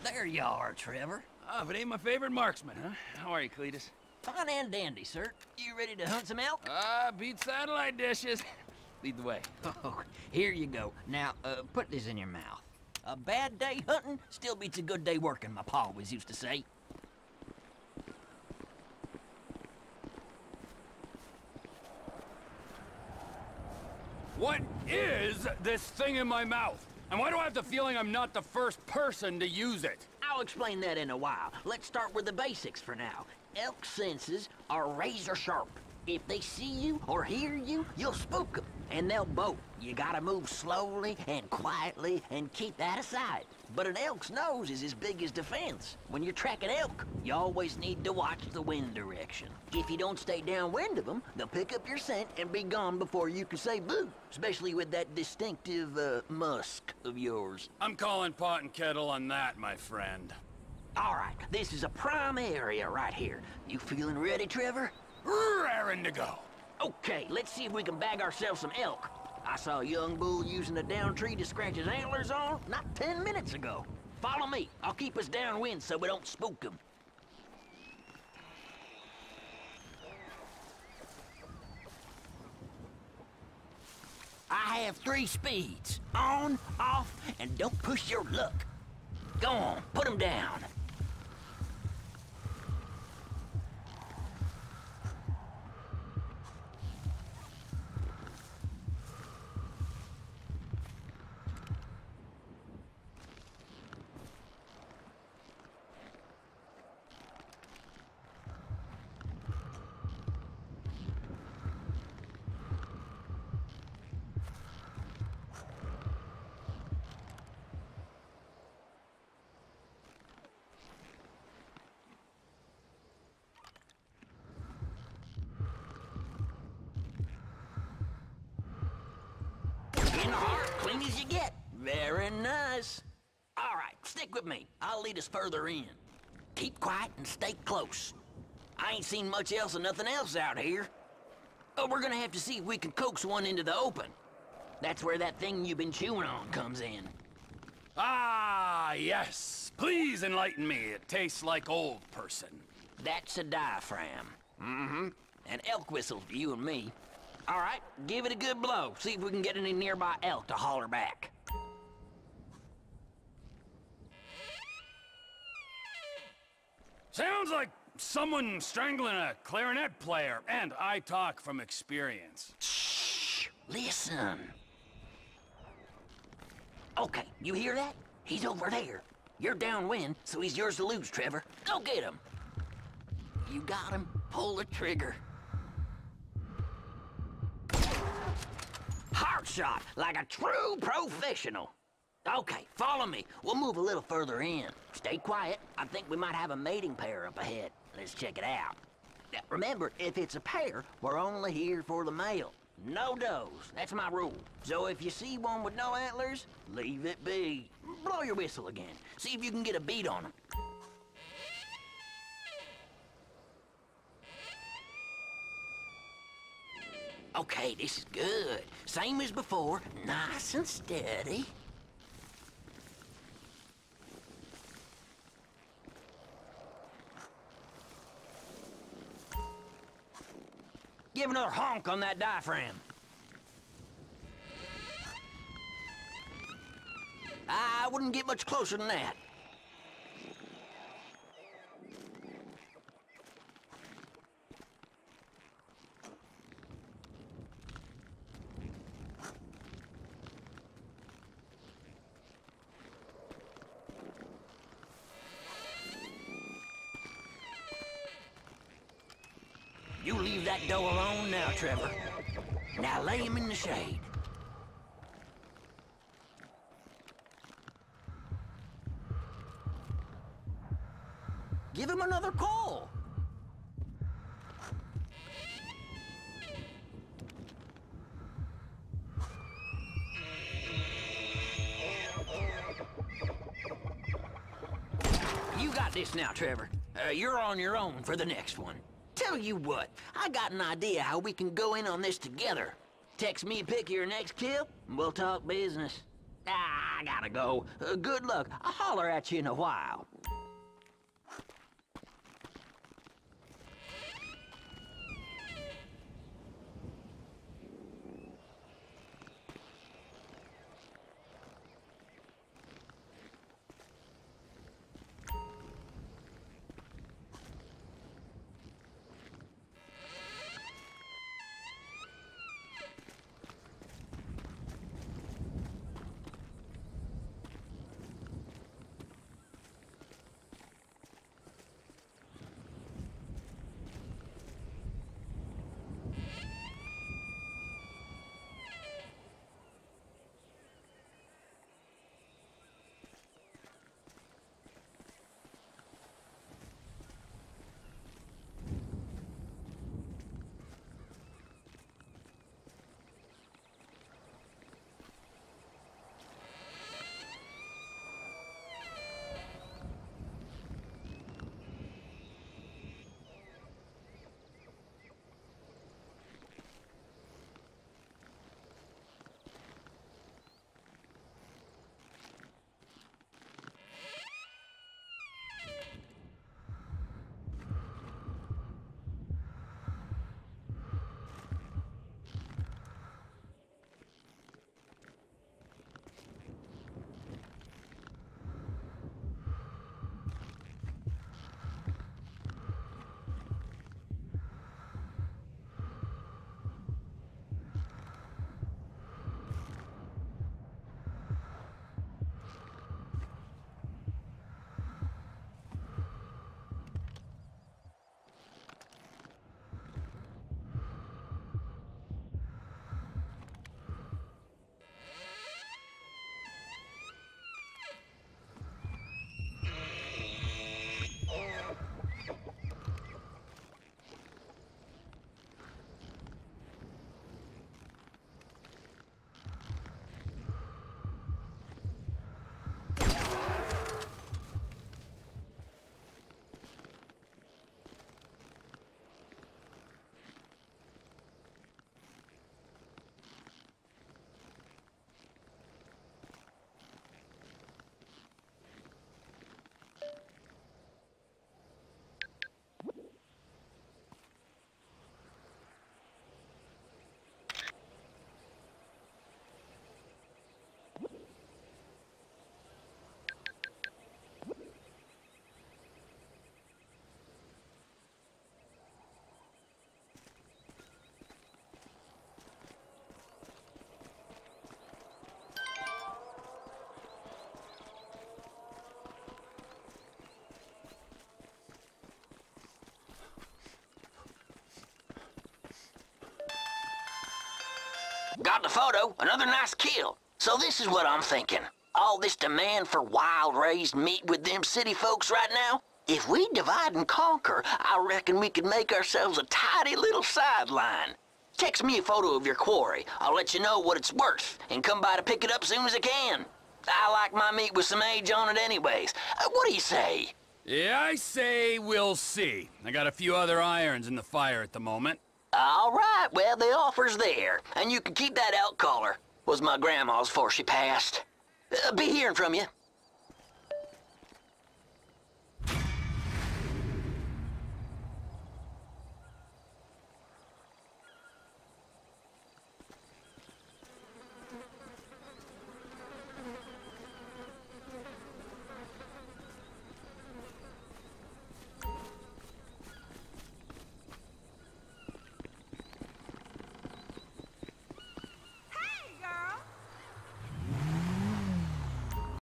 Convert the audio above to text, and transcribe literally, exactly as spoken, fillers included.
There you are, Trevor. Ah, but ain't my favorite marksman, huh? How are you, Cletus? Fine and dandy, sir. You ready to hunt some elk? Ah, beat satellite dishes. Lead the way. Oh, here you go. Now, uh, put this in your mouth. A bad day hunting still beats a good day working, my pa always used to say. What is this thing in my mouth? And why do I have the feeling I'm not the first person to use it? I'll explain that in a while. Let's start with the basics for now. Elk senses are razor sharp. If they see you or hear you, you'll spook them, and they'll bolt. You gotta move slowly and quietly and keep that aside. But an elk's nose is as big as defense. When you're tracking elk, you always need to watch the wind direction. If you don't stay downwind of them, they'll pick up your scent and be gone before you can say boo, especially with that distinctive uh, musk of yours. I'm calling pot and kettle on that, my friend. All right, this is a prime area right here. You feeling ready, Trevor? Raring to go. Okay, let's see if we can bag ourselves some elk. I saw a young bull using a down tree to scratch his antlers on not ten minutes ago. Follow me. I'll keep us downwind so we don't spook them. I have three speeds. On, off, and don't push your luck. Go on, put them down. In the heart, clean as you get. Very nice. All right, stick with me. I'll lead us further in. Keep quiet and stay close. I ain't seen much else and nothing else out here. But we're gonna have to see if we can coax one into the open. That's where that thing you've been chewing on comes in. Ah, yes. Please enlighten me. It tastes like old person. That's a diaphragm. Mm-hmm. An elk whistle for you and me. All right, give it a good blow. See if we can get any nearby elk to holler back. Sounds like someone strangling a clarinet player, and I talk from experience. Shh! Listen. Okay, you hear that? He's over there. You're downwind, so he's yours to lose, Trevor. Go get him. You got him. Pull the trigger. Hard shot, like a true professional. Okay, follow me. We'll move a little further in. Stay quiet. I think we might have a mating pair up ahead. Let's check it out. Now, remember, if it's a pair, we're only here for the male. No does. That's my rule. So if you see one with no antlers, leave it be. Blow your whistle again. See if you can get a beat on them. Okay, this is good. Same as before, nice and steady. Give another honk on that diaphragm. I wouldn't get much closer than that. You leave that doe alone now, Trevor. Now lay him in the shade. Give him another call. You got this now, Trevor. Uh, you're on your own for the next one. Tell you what, I got an idea how we can go in on this together. Text me a pic of your next kill, and we'll talk business. Ah! I gotta go. Uh, good luck. I'll holler at you in a while. Got the photo. Another nice kill. So this is what I'm thinking. All this demand for wild-raised meat with them city folks right now? If we divide and conquer, I reckon we could make ourselves a tidy little sideline. Text me a photo of your quarry. I'll let you know what it's worth, and come by to pick it up soon as I can. I like my meat with some age on it anyways. Uh, what do you say? Yeah, I say we'll see. I got a few other irons in the fire at the moment. All right, well, the offer's there, and you can keep that elk collar. Was my grandma's before she passed. Uh, be hearing from you.